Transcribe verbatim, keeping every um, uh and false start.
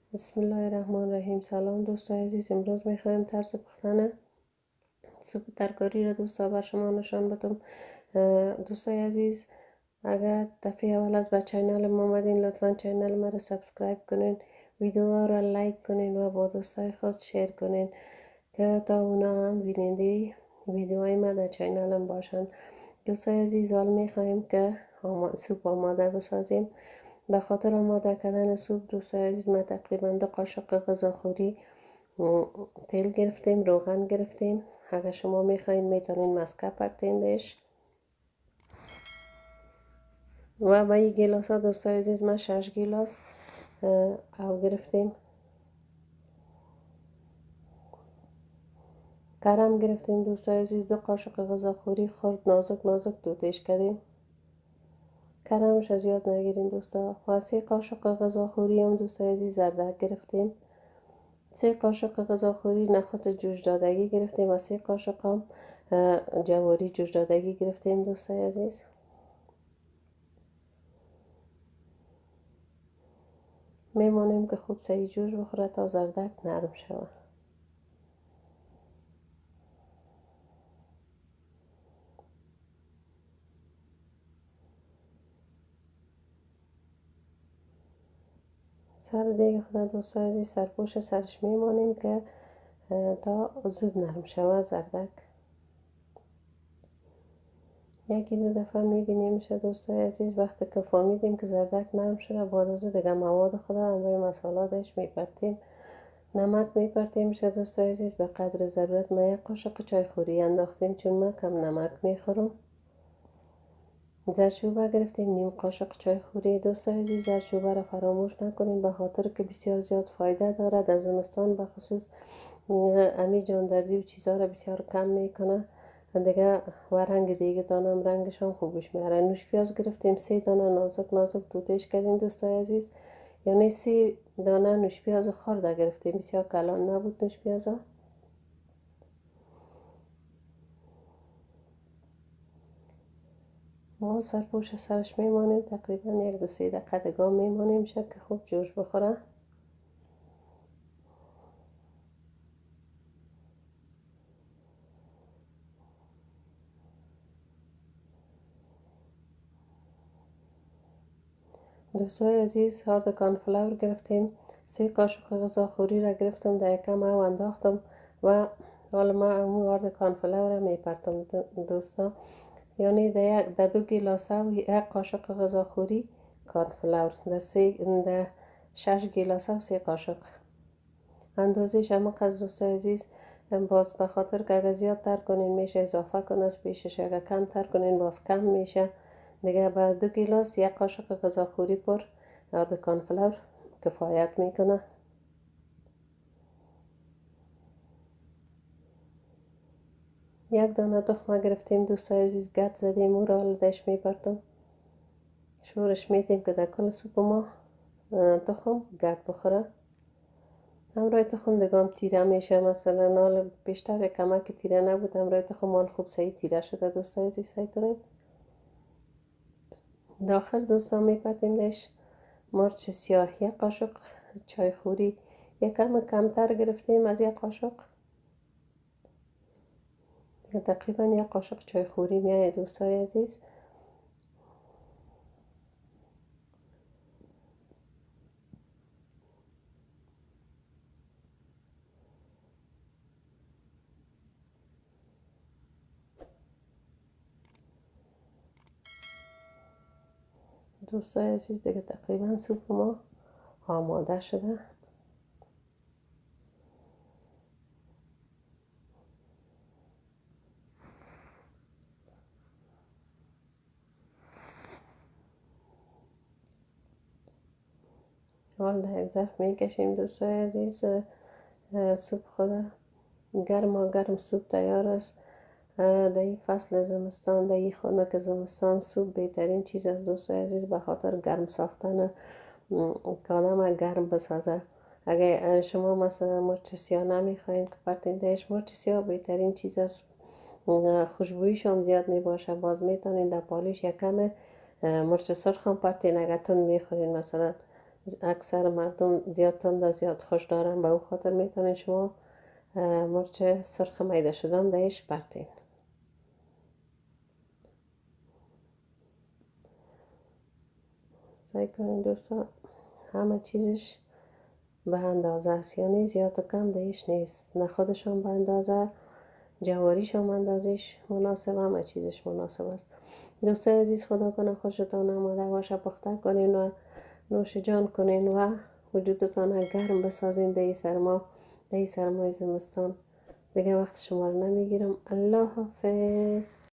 بسم الله الرحمن الرحیم. سلام دوستان عزیز، امروز میخوایم طرز پختن سوپ ترکاری را دوستا بر شما نشان بدم. دوستان عزیز، اگر دفعه اول از به چینل ما آمدین لطفا چینل ما را سابسکرایب کنین، ویدیو را لایک کنین و با دوستای خود شیر کنین که تا اونا هم بیننده ویدیوهای ما در چینلم باشن. دوستان عزیز، حال میخواهیم که سوپ آماده بسازیم. به خاطر آماده کردن سوپ دوستان عزیز، ما تقریبا دو قاشق غذاخوری تیل گرفتیم، روغن گرفتیم. اگر شما میخواین میتونین مسکه پرتیندش و به این گیلاس ها دوستان عزیز ما شش گیلاس او گرفتیم. کرم گرفتیم دوستان عزیز، دو قاشق غذاخوری خرد نازک نازک دوتش کردیم. کرمش از یاد نگیرین دوستا. و سه قاشق غذاخوری هم دوستان عزیز زردک گرفتیم. سه قاشق غذاخوری نخود جوش دادگی گرفتیم و سه قاشق هم جواری جوش دادگی گرفتیم دوستان عزیز. میمانیم که خوب سعی جوش بخوره تا زردک نرم شود. سر دیگه خدا دوستان عزیز سرپوش سرش میمانیم که تا زود نرم شود زردک. یکی دو دفعه میبینیم شه دوستان عزیز. وقتی که فهمیدیم که زردک نرم شده بعد از دیگه مواد خدا روی مسالاتش میپرتیم. نمک میپرتیم شه دوستان عزیز به قدر ضرورت. ما یک قاشق چای خوری انداختیم چون من کم نمک میخورم. زردچوبه گرفتیم نیم قاشق چای خوری. دوستان عزیز زردچوبه را فراموش نکنین به خاطر که بسیار زیاد فایده دارد. در زمستان به خصوص امی جاندردی و چیزها را بسیار کم میکنه دیگه و رنگ دیگه دانم رنگش هم خوبش میاره. نوش پیاز گرفتیم سه دانه نازک نازک توتش کردیم دوستان عزیز، یعنی سه دانه نوش پیاز خرد گرفتیم، بسیار کلان نبود نوش پیازا. ما سرپوش سرش میمانیم تقریبا یک دو سه دقیقه دیگه میمانیم شد که خوب جوش بخوره. دوستان عزیز هارد کارنفلاور گرفتیم، سه قاشق غذاخوری را گرفتم در یکم او انداختم و حالا ما اون هارد کارنفلاور را میپرتم دوستا، یعنی در یک در دو گیلاس او یک قاشق غذاخوری کارنفلاور، در سه در شش گیلاس او سه قاشق اندازه شما از دوستان عزیز. باز به خاطر که اگر زیاد تر کنین میشه اضافه کن از پیشش، اگر کم تر کنین باز کم میشه دیگه. با دو گیلاس یک قاشق غذاخوری پر هارد کارنفلاور کفایت میکنه. یک دانه تخمه گرفتیم دوستان عزیز، گت زدیم او را دش میپرتم شورش میدیم که در کل سوپ ما تخم گت بخوره. همراه تخم دگام تیره میشه، مثلا حال بیشتر کمک تیره نبود، همراه تخم مال خوب سعی تیره شده دوستان عزیز. سعی کنیم داخل دوستان میپرتیم دش مرچ سیاه یک قاشق چای خوری، یک کم کمتر گرفتیم از یک قاشق، تقریبا یک قاشق چای خوری میایه دوستان عزیز. دوستان عزیز دیگه تقریبا سوپ ما آماده شده. حال در یک ظرف میکشیم دوستان عزیز. سوپ خدا گرم و گرم سوپ تیار است. در این فصل زمستان در این خنک زمستان سوپ بهترین چیز است دوستان عزیز، به خاطر گرم ساختن که آدم گرم بسازه. اگه شما مثلا مرچ سیاه نمیخواین که پرتیندهش، مرچ سیاه بهترین چیز است، خوشبویش هم زیاد میباشه. باز میتونین در پالیش یکم مرچ سرخ هم پرتین اگه تون میخورین مثلا اکثر مردم زیاد تند و زیاد خوش دارن، به او خاطر میتونین شما مرچ سرخ میده شدم دهش پرتین. سعی کنین دوستا همه چیزش به اندازه است، یعنی زیاد کم دهش نیست، نه خودشان به اندازه، جواریشان اندازش مناسب، همه چیزش مناسب است. دوستای عزیز خدا کنه خوشتان آمده باشه، پخته کنین و نوش جان کنین و وجودتان گرم بسازین در سرما، در سرمای زمستان. دیگه وقت شما رو نمیگیرم. الله حافظ.